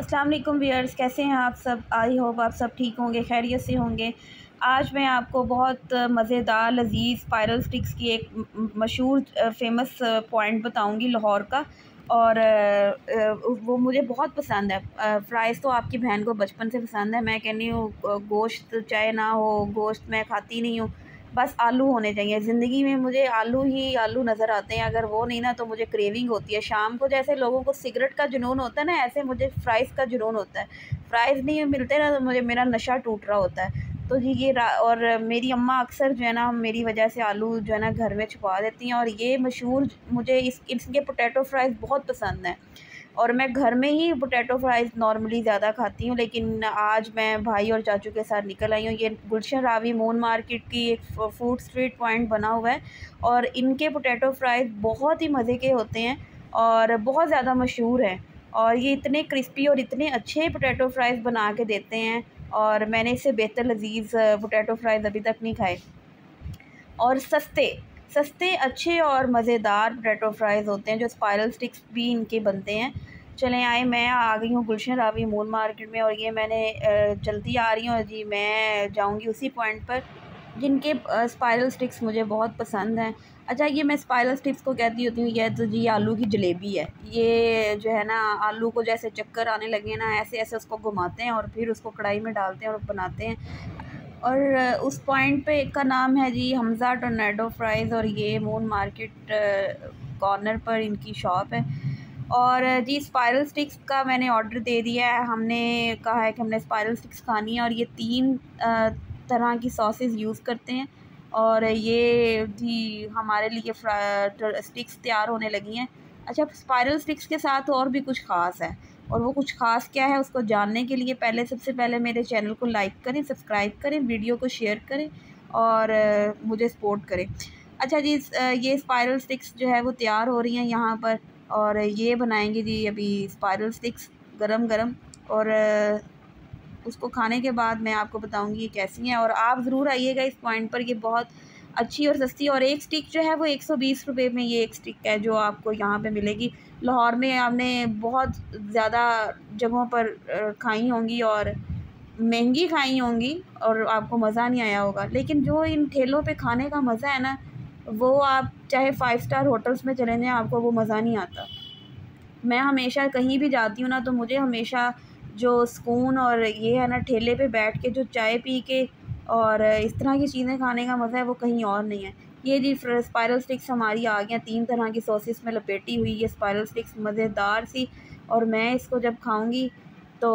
अस्सलाम वालेकुम व्यूअर्स, कैसे हैं आप सब। आई होप आप सब ठीक होंगे, खैरियत से होंगे। आज मैं आपको बहुत मज़ेदार लजीज़ स्पाइरल स्टिक्स की एक मशहूर फ़ेमस पॉइंट बताऊंगी लाहौर का। और वो मुझे बहुत पसंद है। फ्राइज़ तो आपकी बहन को बचपन से पसंद है। मैं कहनी हूँ गोश्त चाहे ना हो, गोश्त मैं खाती नहीं हूँ, बस आलू होने चाहिए ज़िंदगी में। मुझे आलू ही आलू नज़र आते हैं, अगर वो नहीं ना तो मुझे क्रेविंग होती है शाम को। जैसे लोगों को सिगरेट का जुनून होता है ना, ऐसे मुझे फ़्राइज़ का जुनून होता है। फ़्राइज़ नहीं मिलते ना तो मुझे मेरा नशा टूट रहा होता है। तो जी ये और मेरी अम्मा अक्सर जो है ना मेरी वजह से आलू जो है ना घर में छुपा देती हैं। और ये मशहूर मुझे इसके पोटैटो फ्राइज़ बहुत पसंद हैं और मैं घर में ही पोटैटो फ्राइज़ नॉर्मली ज़्यादा खाती हूँ। लेकिन आज मैं भाई और चाचू के साथ निकल आई हूँ। ये गुलशन रावी मून मार्केट की एक फूड स्ट्रीट पॉइंट बना हुआ है और इनके पोटैटो फ्राइज़ बहुत ही मज़े के होते हैं और बहुत ज़्यादा मशहूर हैं। और ये इतने क्रिस्पी और इतने अच्छे पोटैटो फ्राइज़ बना के देते हैं और मैंने इससे बेहतर लजीज़ पोटैटो फ्राइज़ अभी तक नहीं खाए। और सस्ते सस्ते अच्छे और मज़ेदार पोटैटो फ्राइज़ होते हैं, जो स्पाइरल स्टिक्स भी इनके बनते हैं। चलें आए, मैं आ गई हूँ गुलशन रावी मून मार्केट में और ये मैंने जल्दी आ रही हूँ जी। मैं जाऊँगी उसी पॉइंट पर जिनके स्पाइरल स्टिक्स मुझे बहुत पसंद हैं। अच्छा, ये मैं स्पाइरल स्टिक्स को कहती होती हूँ, यह तो जी आलू की जलेबी है। ये जो है ना आलू को जैसे चक्कर आने लगे ना, ऐसे ऐसे उसको घुमाते हैं और फिर उसको कढ़ाई में डालते हैं और बनाते हैं। और उस पॉइंट पे का नाम है जी हमज़ा टोर्नेडो फ्राइज़ और ये मून मार्केट कॉर्नर पर इनकी शॉप है। और जी स्पाइरल स्टिक्स का मैंने ऑर्डर दे दिया है। हमने कहा है कि हमने स्पाइरल स्टिक्स खानी है और ये 3 तरह की सॉसेस यूज़ करते हैं। और ये जी हमारे लिए स्टिक्स तैयार होने लगी हैं। अच्छा, स्पाइरल स्टिक्स के साथ और भी कुछ ख़ास है और वो कुछ ख़ास क्या है उसको जानने के लिए सबसे पहले मेरे चैनल को लाइक करें, सब्सक्राइब करें, वीडियो को शेयर करें और मुझे सपोर्ट करें। अच्छा जी, ये स्पाइरल स्टिक्स जो है वो तैयार हो रही हैं यहाँ पर और ये बनाएंगे जी अभी स्पाइरल स्टिक्स गरम गरम। और उसको खाने के बाद मैं आपको बताऊंगी ये कैसी हैं। और आप ज़रूर आइएगा इस पॉइंट पर, ये बहुत अच्छी और सस्ती। और एक स्टिक जो है वो 120 रुपये में ये एक स्टिक है जो आपको यहाँ पे मिलेगी। लाहौर में आपने बहुत ज़्यादा जगहों पर खाई होंगी और महंगी खाई होंगी और आपको मज़ा नहीं आया होगा। लेकिन जो इन ठेलों पे खाने का मज़ा है ना, वो आप चाहे 5 स्टार होटल्स में चले जाएँ, आपको वो मज़ा नहीं आता। मैं हमेशा कहीं भी जाती हूँ ना तो मुझे हमेशा जो सुकून और ये है ना ठेले पे बैठ के जो चाय पी के और इस तरह की चीज़ें खाने का मज़ा है वो कहीं और नहीं है। ये जी स्पाइरल स्टिक्स हमारी आ गई हैं 3 तरह की सॉसेस में लपेटी हुई ये स्पाइरल स्टिक्स मज़ेदार सी। और मैं इसको जब खाऊंगी तो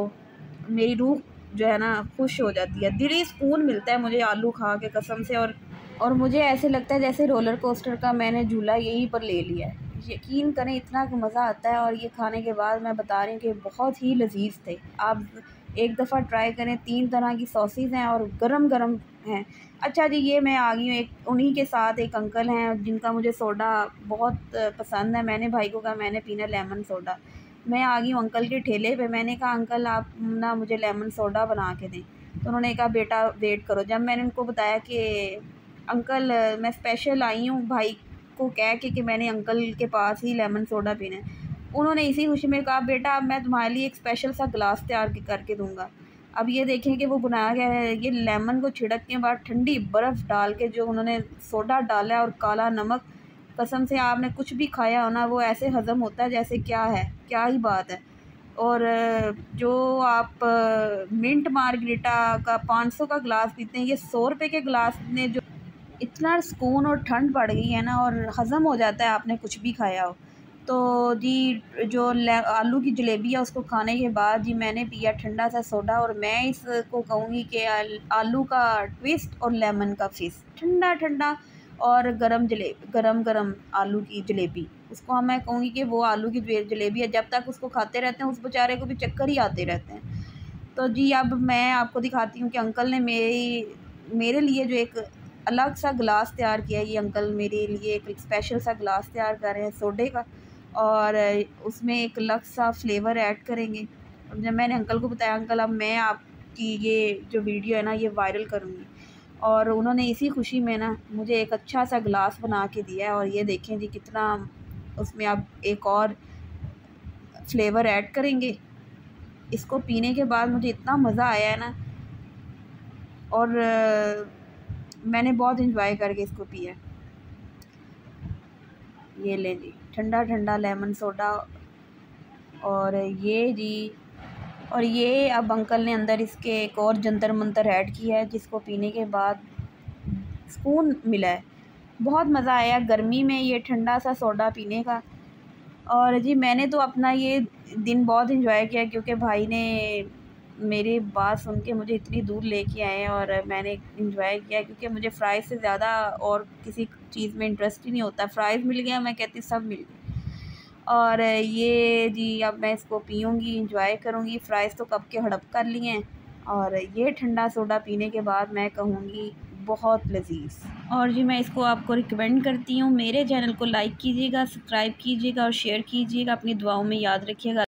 मेरी रूह जो है ना खुश हो जाती है, दिली सुकून मिलता है मुझे आलू खा के कसम से। और मुझे ऐसे लगता है जैसे रोलर कोस्टर का मैंने झूला यहीं पर ले लिया है। यकीन करें इतना मज़ा आता है और ये खाने के बाद मैं बता रही हूँ कि बहुत ही लजीज थे। आप एक दफ़ा ट्राई करें, 3 तरह की सॉसेस हैं और गरम गरम हैं। अच्छा जी, ये मैं आ गई हूँ एक उन्हीं के साथ एक अंकल हैं जिनका मुझे सोडा बहुत पसंद है। मैंने भाई को कहा मैंने पीना लेमन सोडा। मैं आ गई हूँ अंकल के ठेले पे। मैंने कहा अंकल आप ना मुझे लेमन सोडा बना के दें। तो उन्होंने कहा बेटा वेट करो। जब मैंने उनको बताया कि अंकल मैं स्पेशल आई हूँ भाई को कह के मैंने अंकल के पास ही लेमन सोडा पीना है, उन्होंने इसी खुशी में कहा बेटा अब मैं तुम्हारे लिए एक स्पेशल सा गिलास तैयार करके दूंगा। अब ये देखें कि वो बनाया गया है, ये लेमन को छिड़क के बाद ठंडी बर्फ़ डाल के जो उन्होंने सोडा डाला है और काला नमक, कसम से आपने कुछ भी खाया हो ना वो ऐसे हज़म होता है जैसे क्या है, क्या ही बात है। और जो आप मिंट मार्गरीटा का 500 का गिलास पीते हैं, ये 100 रुपये के गिलास ने जो इतना सुकून और ठंड पड़ गई है ना और हज़म हो जाता है आपने कुछ भी खाया हो। तो जी जो आलू की जलेबी है उसको खाने के बाद जी मैंने पिया ठंडा सा सोडा और मैं इसको कहूँगी कि आलू का ट्विस्ट और लेमन का फिस्ट, ठंडा ठंडा और गरम गरम आलू की जलेबी, उसको हम मैं कहूँगी कि वो आलू की जलेबी है। जब तक उसको खाते रहते हैं उस बेचारे को भी चक्कर ही आते रहते हैं। तो जी अब मैं आपको दिखाती हूँ कि अंकल ने मेरे लिए जो एक अलग सा गिलास तैयार किया है। ये अंकल मेरे लिए एक स्पेशल सा गिलास तैयार कर रहे हैं सोडे का और उसमें एक अलग सा फ्लेवर ऐड करेंगे। और जब मैंने अंकल को बताया अंकल अब मैं आपकी ये जो वीडियो है ना ये वायरल करूँगी, और उन्होंने इसी खुशी में ना मुझे एक अच्छा सा गिलास बना के दिया है। और ये देखें जी कितना उसमें आप एक और फ्लेवर ऐड करेंगे इसको पीने के बाद मुझे इतना मज़ा आया है ना, और मैंने बहुत इंजॉय करके इसको पिया। ये ले जी ठंडा ठंडा लेमन सोडा। और ये जी, और ये अब अंकल ने अंदर इसके एक और जंतर मंतर ऐड किया है, जिसको पीने के बाद सुकून मिला है। बहुत मज़ा आया गर्मी में ये ठंडा सा सोडा पीने का। और जी मैंने तो अपना ये दिन बहुत इंजॉय किया, क्योंकि भाई ने मेरी बात सुन के मुझे इतनी दूर लेके आए और मैंने इंजॉय किया, क्योंकि मुझे फ़्राइज़ से ज़्यादा और किसी चीज़ में इंटरेस्ट ही नहीं होता। फ़्राइज़ मिल गया, मैं कहती सब मिल गए। और ये जी अब मैं इसको पीऊँगी, इंजॉय करूँगी। फ़्राइज़ तो कब के हड़प कर लिए हैं, और ये ठंडा सोडा पीने के बाद मैं कहूँगी बहुत लज़ीज़। और जी मैं इसको आपको रिकमेंड करती हूँ। मेरे चैनल को लाइक कीजिएगा, सब्सक्राइब कीजिएगा और शेयर कीजिएगा। अपनी दुआओं में याद रखिएगा।